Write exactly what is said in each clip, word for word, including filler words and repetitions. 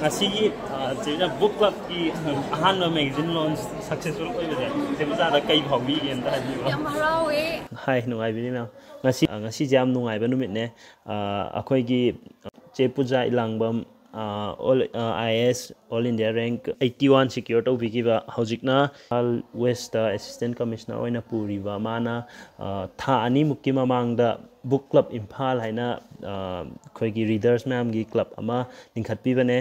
Asigi book club ki ahan magazine launch successful oibase tebza da kai bhawi gen da yam harawe hai nungai bini na ngasi ngasi jam nungai ba numit ne akhoi gi che Pooja Elangbam all I A S all India rank eighty-one secure to bigi ba hojikna West assistant commissioner oina puri ba mana tha ani mukki mamang da book club Imphal haina khoi gi readers ma'am gi club ama ningkhat pi bane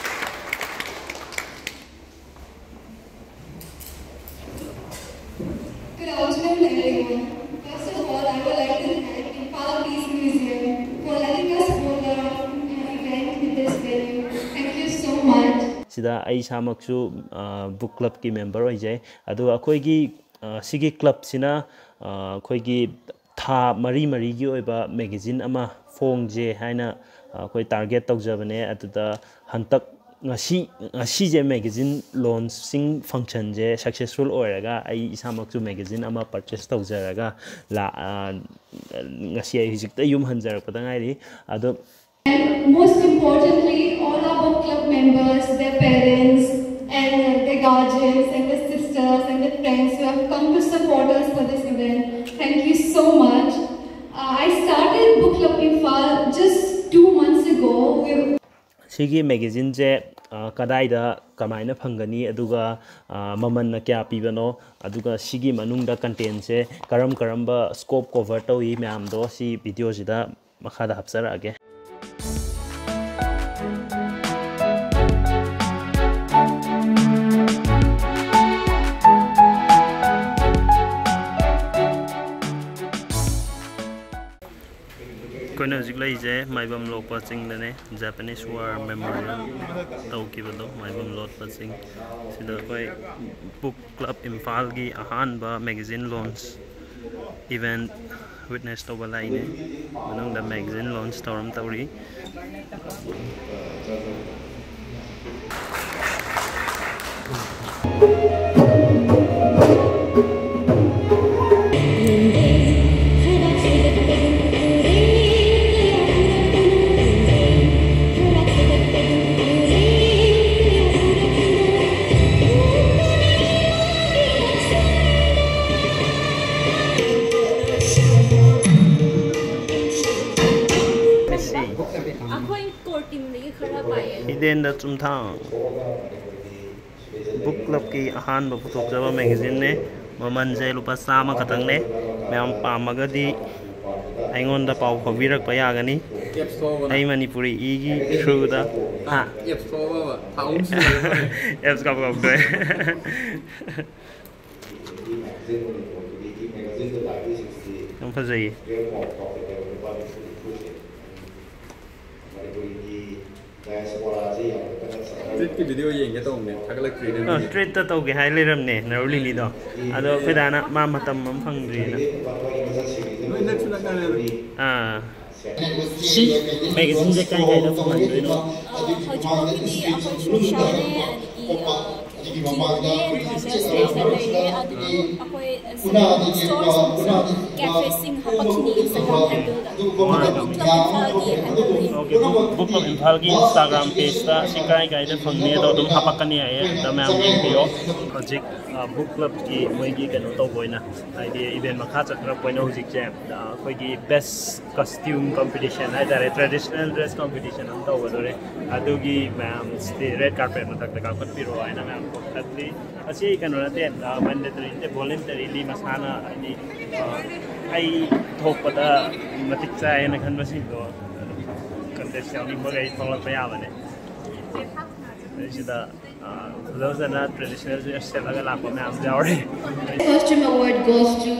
Good afternoon, everyone. First of all, I would like to thank Imphal Peace Museum for letting us hold an event in this venue. Thank you so much. Sida ai samaksu book club ki member oi jai adu akhoi gi sigi club sina akhoi gi tha mari mari gi oiba magazine ama fong je haina akhoi target tawjabane aduda hantak ngasi ngasi je magazine launching function je successful oiraga ai isamaksu magazine ama purchase tawjaraga la ngasi ai hijikta yum hanjarapada ngai adu And most importantly, all our book club members, their parents, and their guardians, and their sisters, and their friends who have come to support us for this event. Thank you so much. Uh, I started Book Club Imphal just two months ago. Sigi magazine je kadai da kamaina phangani aduga maman na kya pibano aduga sigi manungda content se karam karamba scope cover tawi myam do si video jida makhada hapsara age कोई नजिक लाई जे माइबम लोक passing दने Japanese war memorial तौ किबदो माइबम लोक passing सिदा कोई book club Imphal की अहान बा मैगजीन लॉन्च इवेंट विटनेस तो बलाई ने मनंग द मैगजीन लॉन्च तौरम तौरी Hidden the Tumtang book club ki ahan ba putok jaba magazine ne maman je lupa sama katang ne mayam pamagadi aingon da pau phabirak pa yagani ai Manipuri e gi through da ha apps ko ba thaum si apps ka ba do हम फंसे trade की video ये इंगे तो हमने थकल trade है trade तो तो के हाई ले रमने नरोली ली दो अदो फिर आना मां मतम हम फंगरी ना हाँ सी मैगजीन जे काय काय ना फंगरी नो हजू की अपॉर्चुनिटी शाने की ममागदा लेले अदु अकोय स्टोर्स कैफे सिंह हपखनी Instagram handle okay book club Imphal की इंस्टाग्राम पेज ता सिकाय गाइड फंगने तो तुम हपकनी आए the ma'am bio project book club की मोइगी कनो तो बोइना आइदि इवेंट मखा चक्र पोइनो हुजिक जे कोई की बेस्ट कॉस्ट्यूम कंपटीशन है दारे ट्रेडिशनल ड्रेस कंपटीशन हम तो वदरे अदुगी मैम रेड कार्पेट मतक तक का पिरो आइना मैम को खत्ती असी कनो नते मैंडेटरी ते वॉलंटरीली मसाना आइदि आई थोपदा मतिक चाय न खन बसिं दो कंटेस्ट यानी मगै फंगला पया बने सिदा those are not traditional just laga la ko maam jauri Costume award goes to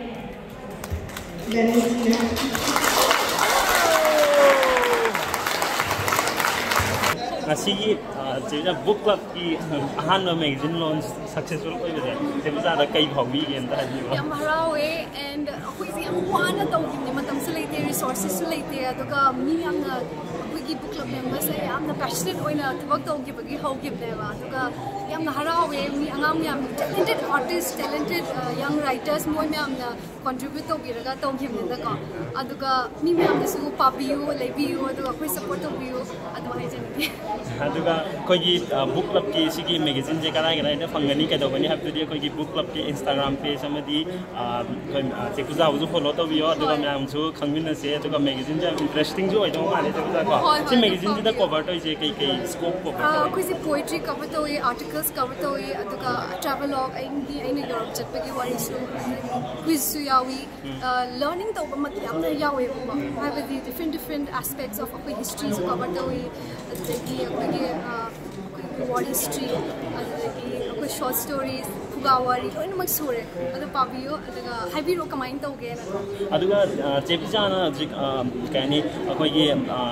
asigi jena book club ki ahan magazine launch successful oibase tebza da kai bhawi gen da ni yam harawe and khoi si am wana to ni matam se leite resources se leite aduga mi yang ꯑꯩꯈꯣꯏꯒꯤ book club members ay yamna passionate oina thawak tawgibagi hawgibneba aduga yamna harawe mi angam yam talented artists talented young writers moi yamna contribute tawgiraga tawgibneda ko aduga mi yamna su pabiyu lebiyu aduga akhoi support tawbiyu adu haijani aduga koigi book club ki sigi magazine je kara kara ida fangani ka dawani habtudi koigi book club ki instagram page amadi koi chekuza uzu follow tawbiyo aduga myam su khangmin se aduga magazine je interesting jo oido male chekuza ko si magazine je da cover to je kai kai scope cover ah koi si poetry cover to ye articles cover to ye aduga travelogue aindi aina europe chatpagi wari su quiz su yawi learning to mat yamna yawe ba habadi different different aspects of our history su cover to ye adagi akoi war history adagi akoi short stories gawari loina mak sure adu pabiyo adaga habiro kamain tawge na aduga chepjana jik kani akoi gi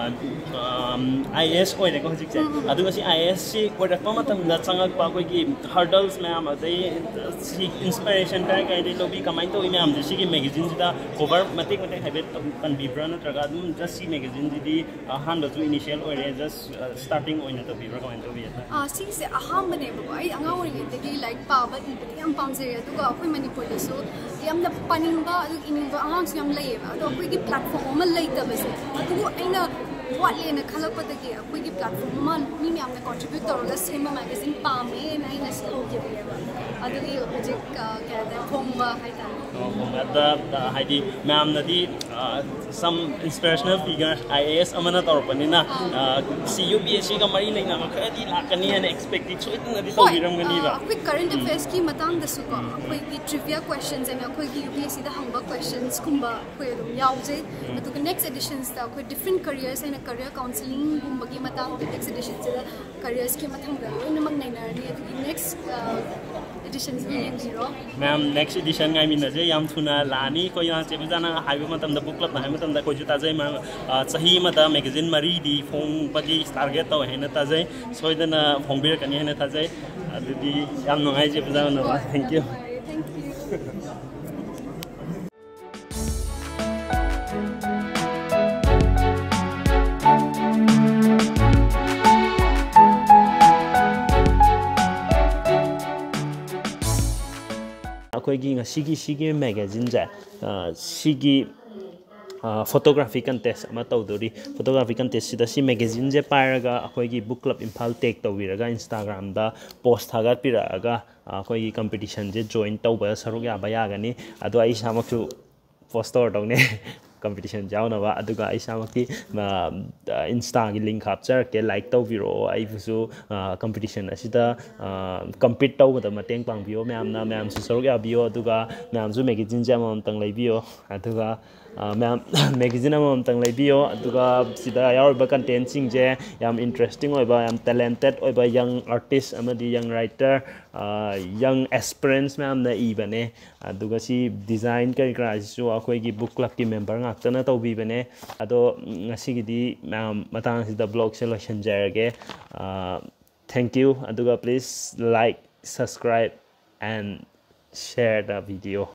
is oi de ko jik che aduga si is si ko rakpa matam da changak pa koi gi hurdles ma'am adai si inspiration kai kai de lobi kamain tawi ma'am ji si gi magazine da cover matik matik habit kan bibra na traga dum just si magazine di han da tu initial oi just starting oi na to bibra kamain to bi ah si se aham bane ba ai anga oi de gi like pa ba yam pamse aduga akhoi manipur so yamna paninga adu ininga angang yam layeba adu akhoi gi platform ma laytabase adu aina what lena khalakpadagi akhoi gi platform ma mi yamna contribute torla sema magazine pame na ina skill gibeba adu gi object ka da thongba haita oh da haidi ma'am na di some inspirational figure I A S amana torpanina C U B S C ka mari leina ma khadi lakani and expected so itna di tawiram gani ba akhoi current affairs ki matang da su ko akhoi gi trivia questions and akhoi gi U P S C da hangba questions kumba akhoi dum yauje atu next editions da akhoi different careers and career counseling gumba gi matang next editions da careers ki matang da loina mag naina ni atu next editions bi yang zero ma'am next edition ngai min je yam thuna lani ko ya che bujana haibu matam da book club na matam da ko juta jai ma chahi ma da magazine mari di phong bagi target to hena ta jai soidana phongbir kani hena ta jai adudi yam ngai je bujana na thank you thank you akoigi ngasigi sigi magazine ja sigi photography contest ama tawdori photography contest sida si magazine je pairaga akoigi book club imphal tag tawiraga instagram da post thagat piraga akoigi competition je join tawba saruk ya bayagani ado ai samaksu poster tawne competition jauna ba aduga ai samakti insta gi link capture ke like tawbiro ai busu competition asida compete tawda mateng pangbio ma'am na ma'am su saruk ya bio aduga ma'am su magazine jama tang leibio aduga ma'am magazine amam tang leibio aduga sida yaurba content sing je yam interesting oiba yam talented oiba young artist amadi young writer young aspirants ma'am na ibane aduga si design kari kra su akhoi gi book club ki member ngakta tawbi bane ado ngasigidi ma'am matang sida blog selection jarage thank you aduga please like subscribe and share the video.